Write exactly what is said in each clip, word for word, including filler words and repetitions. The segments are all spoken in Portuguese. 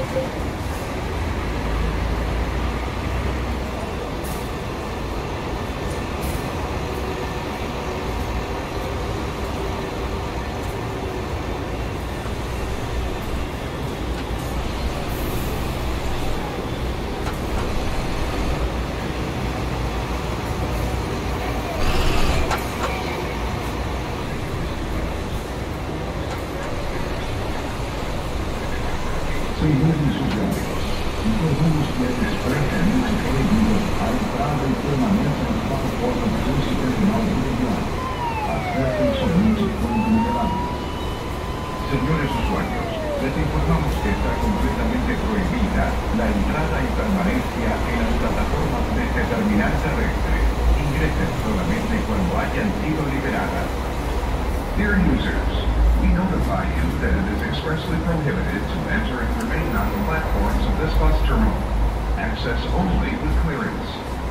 Senhores usuários, informamos que esta expressamente proibida a entrada e permanência nas plataformas deste terminal rodoviário. Acessem somente quando liberados. Senhores usuarios, les informamos que está completamente prohibida la entrada y permanencia en las plataformas de este terminal terrestre. Ingresen solamente cuando hayan sido liberadas. Dear users, we notify you that it is expressly prohibited to enter and remain on the platforms of this bus terminal. Access only with clearance.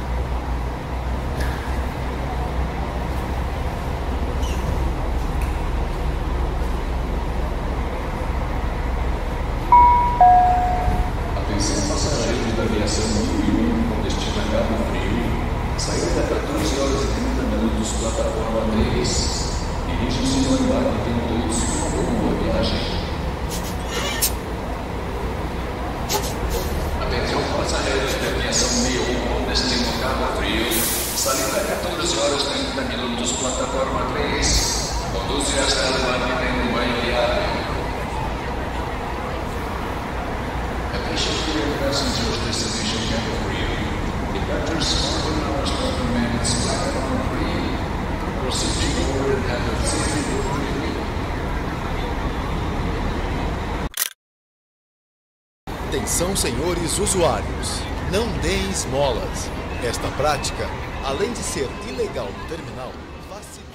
Atenção passageiros da aviação mil e um com destino a Cabo Frio. Saída a quatorze horas e trinta minutos, plataforma três. Dirige-se no embarque tendo todos uma boa viagem. Atenção passageiros da aviação mil e um com destino a Cabo Frio. Saída a quatorze horas e trinta minutos, plataforma três. Conduz hasta el embarque tendo buen viaje. Attention dear passengers, destination Cabo Frio. Departures four hours twenty minutes, platform three. Proceed to board and have a safety boarding. Atenção, senhores usuários, não deem esmolas. Esta prática, além de ser ilegal no terminal, facilita.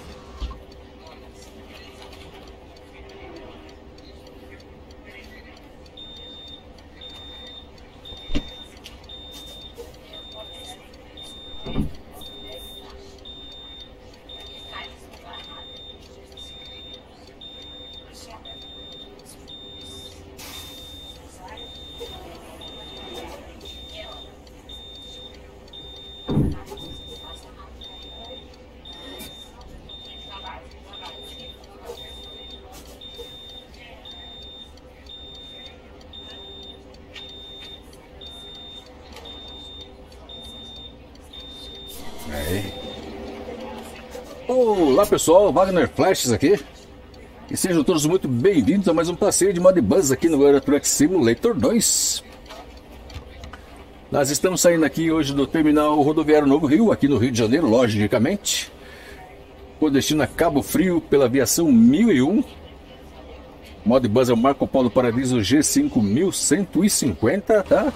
Olá pessoal, Wagner Flashes aqui. E sejam todos muito bem-vindos a mais um passeio de Modbus aqui no Euro Truck Simulator dois. Nós estamos saindo aqui hoje do terminal rodoviário Novo Rio, aqui no Rio de Janeiro, logicamente, com destino a Cabo Frio pela aviação mil e um. Modbus é o Marco Polo Paradiso G cinco mil cento e cinquenta, tá?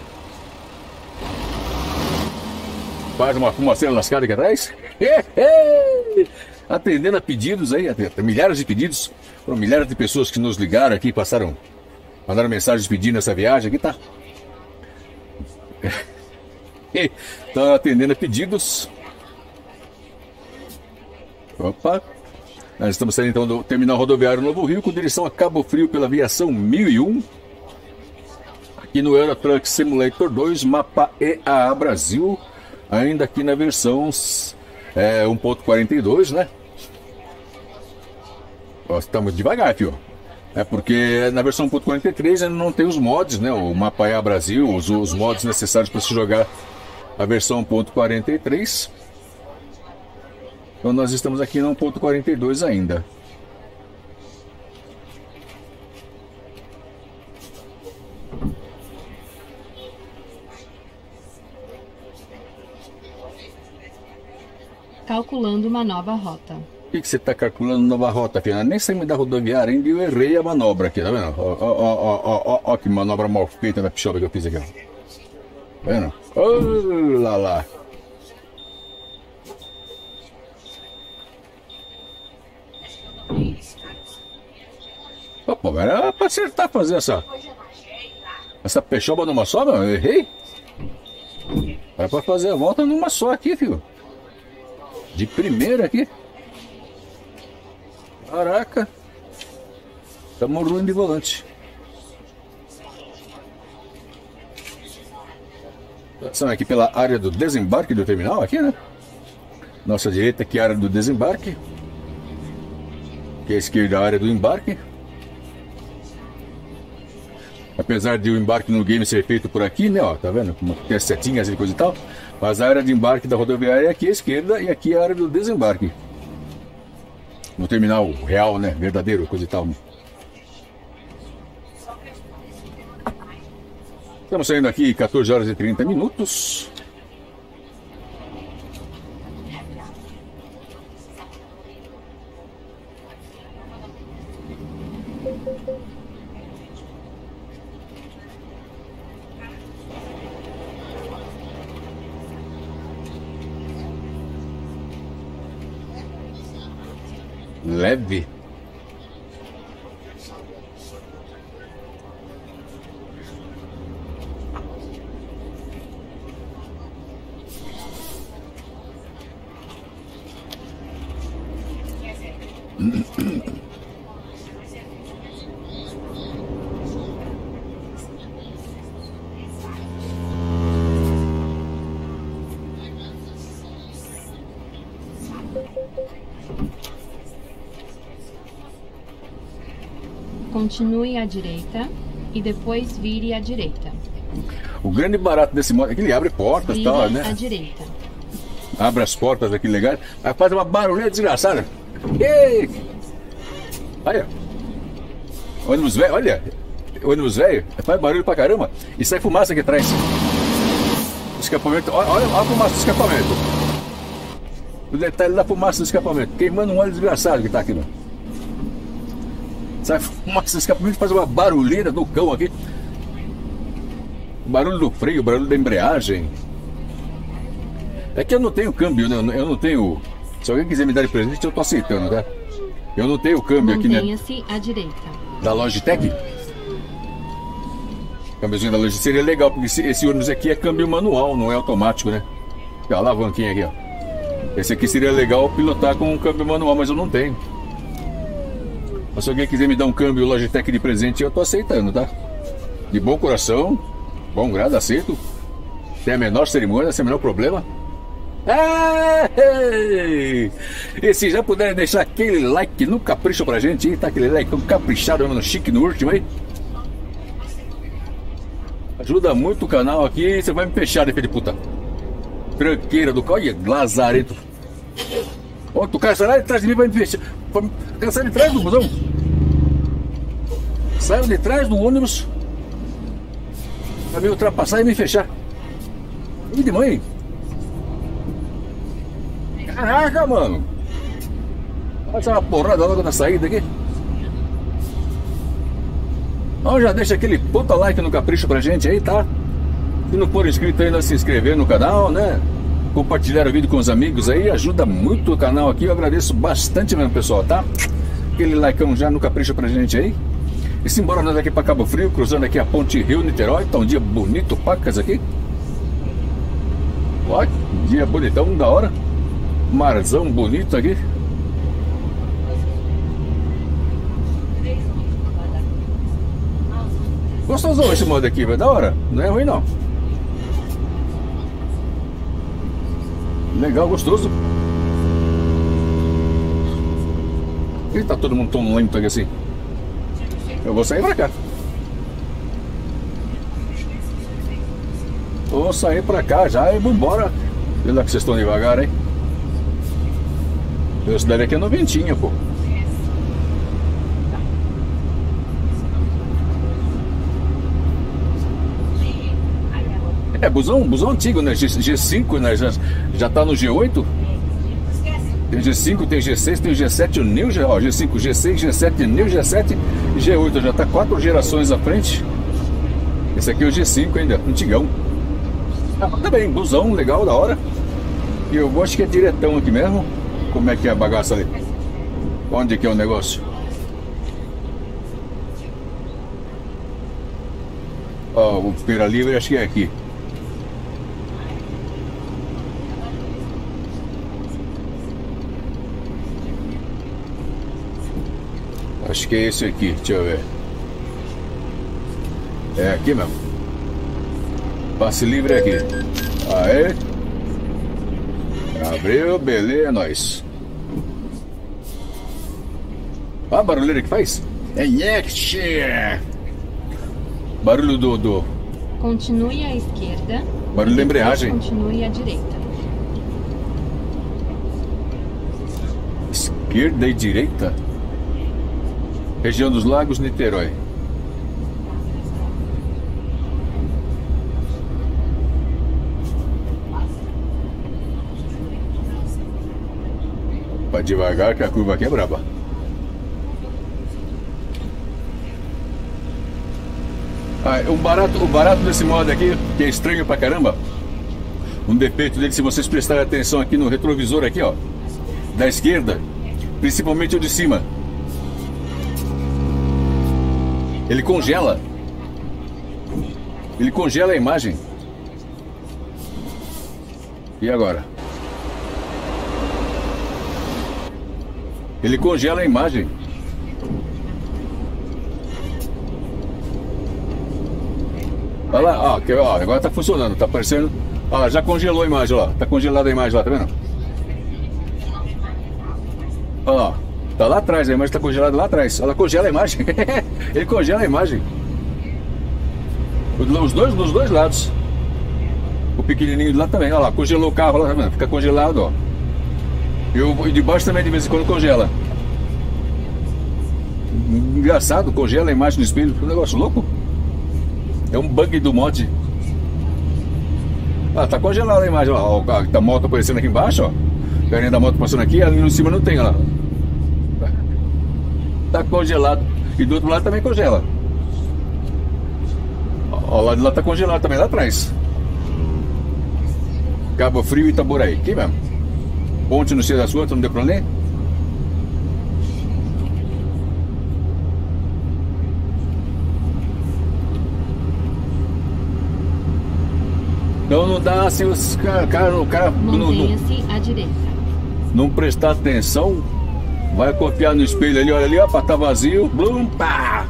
Faz uma fumaceira lascada aqui atrás. Atendendo a pedidos aí, milhares de pedidos, foram milhares de pessoas que nos ligaram aqui, passaram, mandaram mensagens pedindo essa viagem aqui, tá? Estão atendendo a pedidos. Opa! Nós estamos saindo então do terminal rodoviário Novo Rio com direção a Cabo Frio pela aviação mil e um. Aqui no Euro Truck Simulator dois, mapa E A A Brasil, ainda aqui na versão é, um ponto quarenta e dois, né? Nós estamos devagar, fio. É porque na versão um ponto quarenta e três ainda não tem os mods, né? O mapa E A A Brasil, os, os mods necessários para se jogar a versão um ponto quarenta e três. Então nós estamos aqui no um ponto quarenta e dois ainda. Calculando uma nova rota. O que, que você está calculando nova rota, filha? Nem sei me dar rodoviária ainda, eu errei a manobra aqui, tá vendo? Ó, ó, ó, ó, ó, ó que manobra mal feita na pichola que eu fiz aqui, ó. Tá vendo? Oh, lá lá. Opa, mas era pra acertar fazer essa Essa peixoba numa só, meu? Eu errei. Era pra fazer a volta numa só aqui, filho. De primeira aqui. Caraca. Tamo ruim de volante. Passando aqui pela área do desembarque do terminal, aqui, né? Nossa direita aqui é a área do desembarque. Aqui à esquerda a área do embarque. Apesar de o embarque no game ser feito por aqui, né? Ó, tá vendo? Como tem as setinhas e coisa e tal. Mas a área de embarque da rodoviária é aqui à esquerda e aqui é a área do desembarque. No terminal real, né? Verdadeiro, coisa e tal. Estamos saindo aqui quatorze horas e trinta minutos. Leve. Continue à direita e depois vire à direita. O grande barato desse modo é que ele abre portas e tal, né? À direita. Abre as portas aqui legais, aí faz uma barulheira desgraçada. Ei! Olha, ônibus velho, olha, ônibus velho, faz barulho pra caramba e sai fumaça aqui atrás. Escapamento, olha, olha a fumaça do escapamento. O detalhe da fumaça do escapamento, queimando um óleo desgraçado que tá aqui, mano. Sai fumaça do escapamento, faz uma barulheira do cão aqui. O barulho do freio, o barulho da embreagem. É que eu não tenho câmbio, né? Eu não tenho. Se alguém quiser me dar de presente, eu tô aceitando, tá? Eu não tenho câmbio aqui, né? Mantenha-se à direita. Da Logitech? Câmbiozinho da Logitech seria legal, porque esse, esse ônibus aqui é câmbio manual, não é automático, né? Aqui, ó, a alavanquinha aqui, ó. Esse aqui seria legal pilotar com um câmbio manual, mas eu não tenho. Mas se alguém quiser me dar um câmbio Logitech de presente, eu tô aceitando, tá? De bom coração, bom grado, aceito. Sem a menor cerimônia, sem o menor problema. Ei! E se já puderem deixar aquele like no capricho pra gente, hein? Tá aquele like caprichado, no chique no último, hein? Ajuda muito o canal aqui. Você vai me fechar, filho de puta. Tranqueira do carro. Olha, lazarento. Ó, tu cara sai lá de trás de mim, vai me fechar. O cara sai de trás do busão. Saiu de trás do ônibus pra me ultrapassar e me fechar. E de mãe. Caraca, mano. Olha uma porrada logo na saída aqui. Então já deixa aquele puta like no capricho pra gente aí, tá? Se não for inscrito ainda, se inscrever no canal, né? Compartilhar o vídeo com os amigos aí, ajuda muito o canal aqui. Eu agradeço bastante mesmo, pessoal, tá? Aquele likeão já no capricho pra gente aí. E simbora nós aqui pra Cabo Frio, cruzando aqui a Ponte Rio-Niterói. Tá um dia bonito, pacas aqui. Olha, dia bonitão, da hora. Marzão bonito aqui. Gostosão esse modo aqui, velho, da hora. Não é ruim não. Legal, gostoso. E tá todo mundo tão lento aqui assim. Eu vou sair pra cá. Vou sair pra cá já e vambora. Olha lá que vocês estão devagar, hein? Esse daí aqui é noventinha, pô. É, busão, busão antigo, né? G cinco, né? Já, já tá no G oito. Tem G cinco, tem G seis, tem G sete, o New, ó, G cinco, G seis, G sete, New, G sete e G oito. Já tá quatro gerações à frente. Esse aqui é o G cinco ainda, antigão. Ah, tá bem, busão, legal, da hora. E eu gosto que é diretão aqui mesmo. Como é que é a bagaça ali? Onde que é o negócio? Ó, o Feira Livre acho que é aqui. Acho que é esse aqui, deixa eu ver. É aqui mesmo. Passe livre aqui. Aê. Abriu, beleza, é nóis. Olha a barulheira que faz. É next. Barulho do, do... Continue à esquerda. Barulho da embreagem. Continue à direita. Esquerda e direita. Região dos Lagos, Niterói. Vai devagar que a curva aqui é braba. Ah, o barato, o barato desse modo aqui, que é estranho pra caramba, um defeito dele, se vocês prestarem atenção aqui no retrovisor aqui, ó, da esquerda, principalmente o de cima, ele congela. Ele congela a imagem. E agora? Ele congela a imagem. Olha lá, ó, ó, agora tá funcionando, tá aparecendo. Ó, já congelou a imagem lá, tá congelada a imagem lá, tá vendo? Ó, tá lá atrás, a imagem tá congelada lá atrás. Ela congela a imagem. Ele congela a imagem. Os dois, dos dois lados. O pequenininho de lá também, ó lá, congelou o carro lá, tá vendo? Fica congelado, ó. E o de baixo também de vez em quando congela. Engraçado, congela a imagem do espelho, que um negócio louco. É um bug do mod. Ah, tá congelada a imagem, ó. A moto aparecendo aqui embaixo, ó. A carinha da moto passando aqui, ali em cima não tem, ó lá. Tá congelado. E do outro lado também congela. Ó, o lado de lá tá congelado também, lá atrás. Cabo Frio e Itaboraí. Aqui mesmo. Ponte no Cia das Ruas, não deu pra ler? Então não dá assim, os caras, cara, o cara não, não, à direita. Não prestar atenção, vai copiar no espelho ali, olha ali, ó, tá vazio, blum, pá!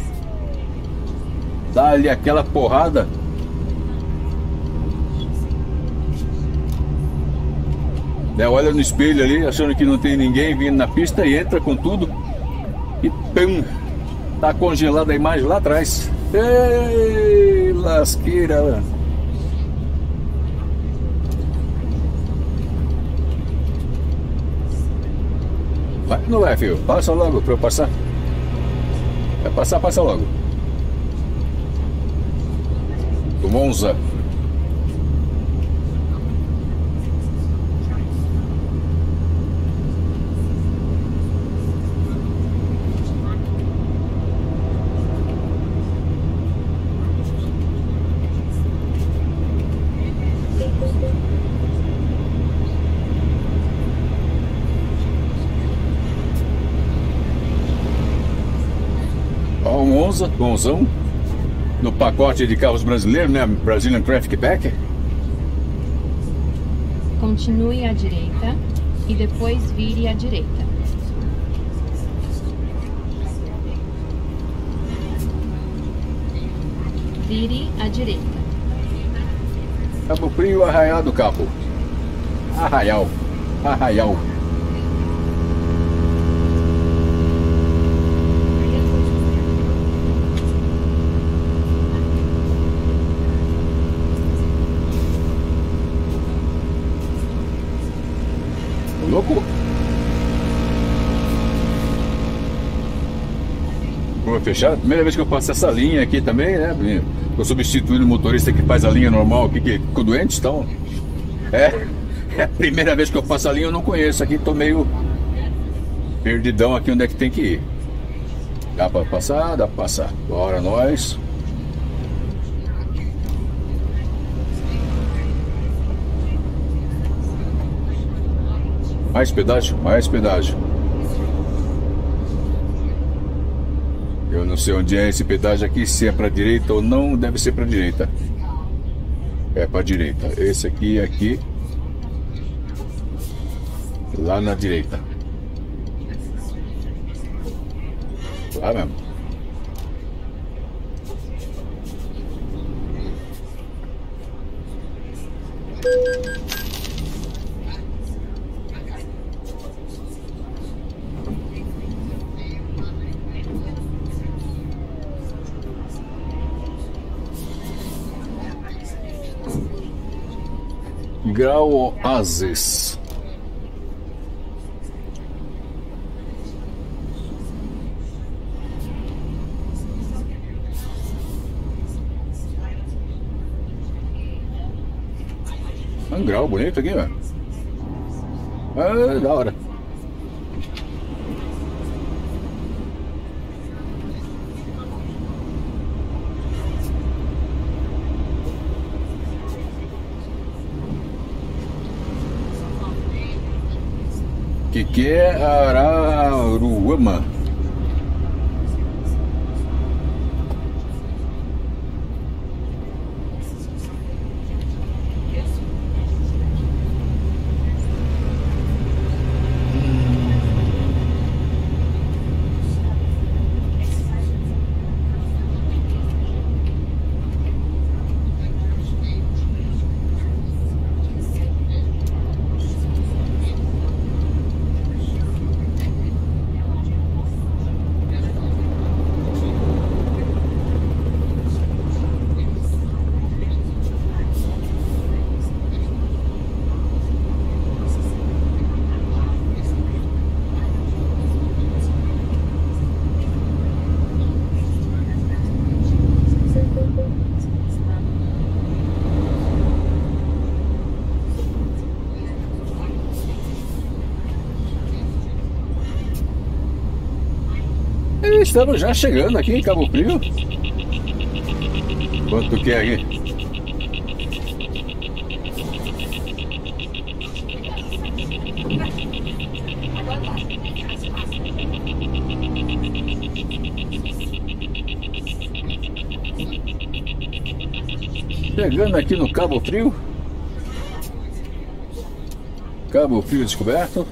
Dá ali aquela porrada. É, olha no espelho ali, achando que não tem ninguém vindo na pista e entra com tudo. E pum! Tá congelada a imagem lá atrás. Ei, lasqueira, mano. Vai, não vai, filho. Passa logo pra eu passar. Vai passar, passa logo. Do Monza. Ó, o Monza, Monzão, no pacote de carros brasileiros, né? Brazilian Traffic Pack. Continue à direita e depois vire à direita. Vire à direita. Cabo Frio, Arraial do Cabo. Arraial. Arraial. Louco. Vou fechar. Primeira vez que eu passo essa linha aqui também, né? Tô substituindo o motorista que faz a linha normal aqui, que ficou doente, então. É, é a primeira vez que eu passo a linha, eu não conheço aqui, tô meio perdidão aqui onde é que tem que ir. Dá pra passar? Dá pra passar. Bora nós. Mais pedágio, mais pedágio. Eu não sei onde é esse pedágio aqui, se é pra direita ou não, deve ser pra direita. É pra direita. Esse aqui, aqui. Lá na direita. Lá mesmo. Grau Oasis. Um grau bonito aqui, velho. É da hora. Que que é Araruama? Estamos já chegando aqui em Cabo Frio. Quanto que é aqui? Chegando aqui no Cabo Frio. Cabo Frio descoberto.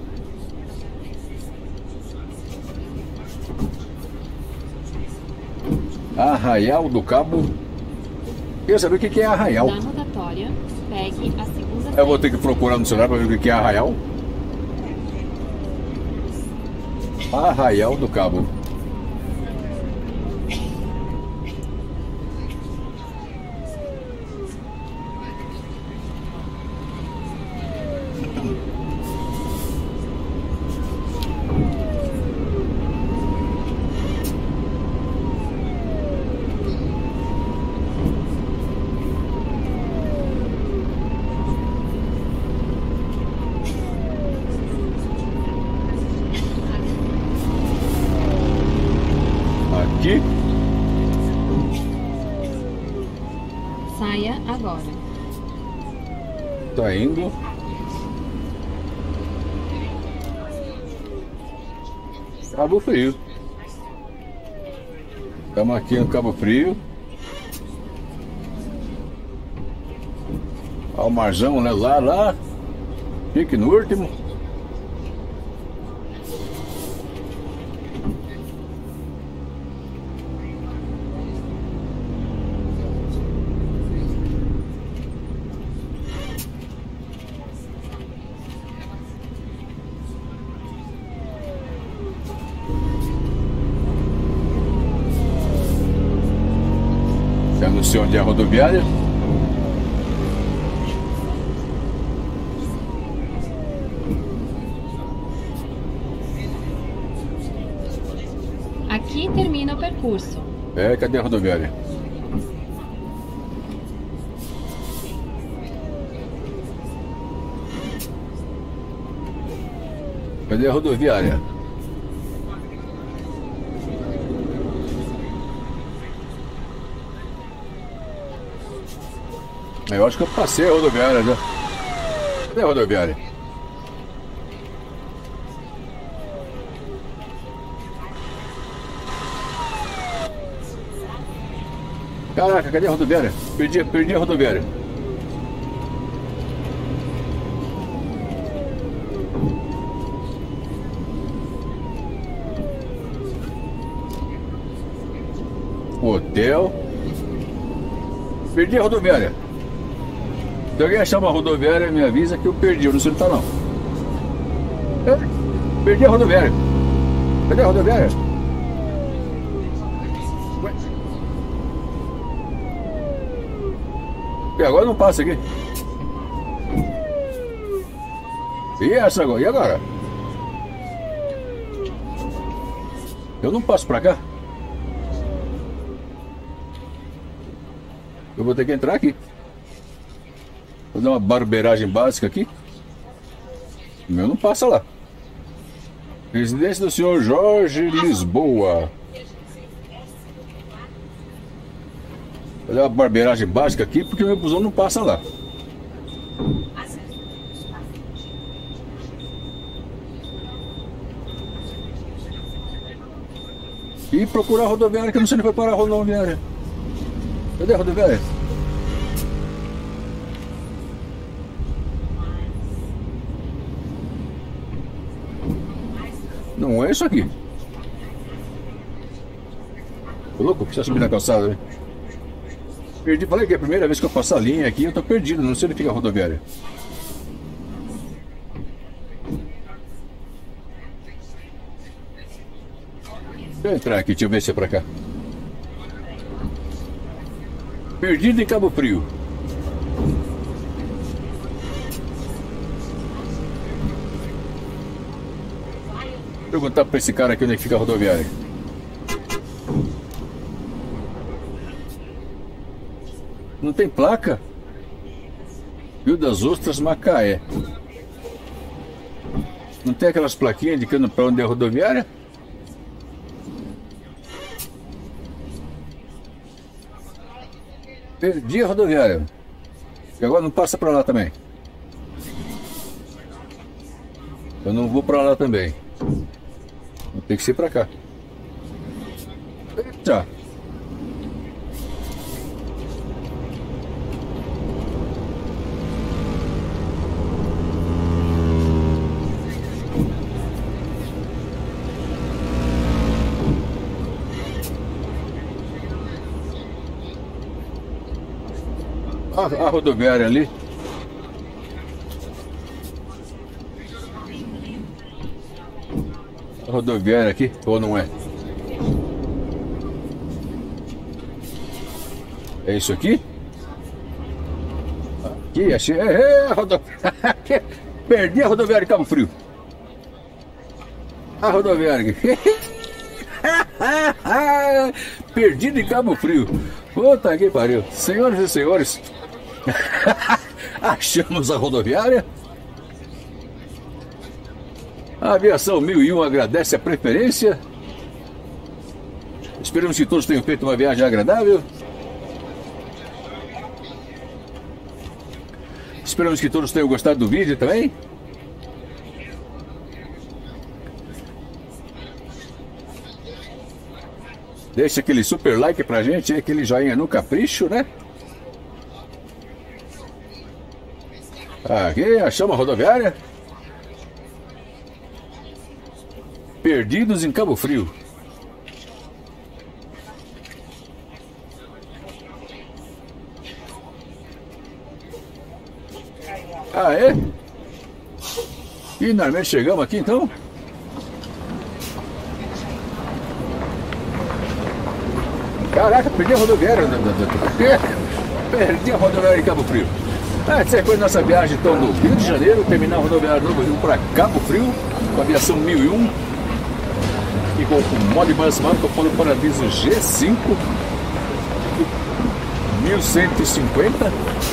Arraial do Cabo. Quer saber o que é Arraial? Na rotatória, pegue a segunda. Eu vou ter que procurar no celular para ver o que é Arraial. Arraial do Cabo. Aqui. Saia agora. Tá indo. Cabo Frio. Estamos aqui no Cabo Frio. Olha o marzão, né? Lá, lá. Fique no último. Já não sei onde é a rodoviária. Aqui termina o percurso. É, cadê a rodoviária? Cadê a rodoviária? Eu acho que eu passei a rodoviária já. Cadê a rodoviária? Caraca, cadê a rodoviária? Perdi, perdi a rodoviária. Hotel. Perdi a rodoviária. Se alguém achar uma rodoviária, me avisa que eu perdi. Eu não sei onde tá, não. É, perdi a rodoviária. Cadê a rodoviária? Ué? E agora não passa aqui. E essa agora? E agora? Eu não passo pra cá. Eu vou ter que entrar aqui. Vou dar uma barbeiragem básica aqui. O meu não passa lá. Residência do senhor Jorge Lisboa. Vou dar uma barbeiragem básica aqui porque o meu busão não passa lá. E procurar a rodoviária, que eu não sei onde foi parar a rodoviária. Cadê a rodoviária? Não é isso aqui. Tô louco, precisa subir na calçada, né? Perdi, falei que é a primeira vez que eu passo a linha aqui, eu tô perdido, não sei onde fica a rodoviária. Deixa eu entrar aqui, deixa eu ver se é pra cá. Perdido em Cabo Frio. Vou perguntar pra esse cara aqui onde é que fica a rodoviária. Não tem placa? Rio das Ostras, Macaé. Não tem aquelas plaquinhas indicando pra onde é a rodoviária? Perdi a rodoviária. E agora não passa pra lá também. Eu não vou pra lá também. Vou ter que ser pra cá. Eita! A, a rodoviária ali. A rodoviária aqui, ou não é? É isso aqui? Aqui, achei. É, é, a rodoviária. Perdi a rodoviária de Cabo Frio. A rodoviária aqui. Perdido em Cabo Frio. Puta que pariu. Senhoras e senhores, achamos a rodoviária. A aviação mil e um agradece a preferência. Esperamos que todos tenham feito uma viagem agradável. Esperamos que todos tenham gostado do vídeo também. Deixa aquele super like pra gente, aquele joinha no capricho, né? Aqui, achamos a rodoviária. Perdidos em Cabo Frio. Ah, é? Finalmente chegamos aqui, então. Caraca, perdi a rodoviária. Perdi a rodoviária em Cabo Frio. Ah, depois da nossa viagem então do Rio de Janeiro, terminar a rodoviária do Novo Rio para Cabo Frio, com a aviação mil e um e com o Modbus Marco Polo Paradiso G cinco mil cento e cinquenta.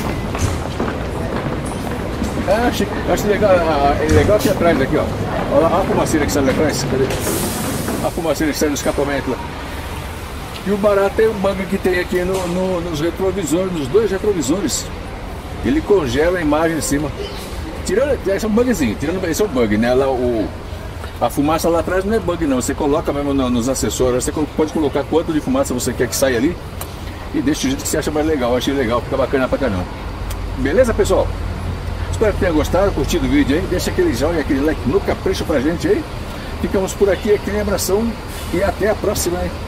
Ah, acho, acho legal, é legal aqui atrás, aqui, ó. Olha a fumaceira que sai lá atrás. Cadê? A fumaceira que sai do escapamento lá. E o barato é o bug que tem aqui no, no, nos retrovisores, nos dois retrovisores. Ele congela a imagem em cima. Tirando, esse é um bugzinho, tirando, esse é um bug, né? Lá, o, a fumaça lá atrás não é bug não, você coloca mesmo no, nos acessórios, você pode colocar quanto de fumaça você quer que saia ali e deixa do jeito que você acha mais legal. Eu achei legal, fica bacana pra caramba. Beleza, pessoal? Espero que tenha gostado, curtido o vídeo aí, deixa aquele joinha, aquele like no capricho pra gente aí. Ficamos por aqui, aquele abração e até a próxima, hein?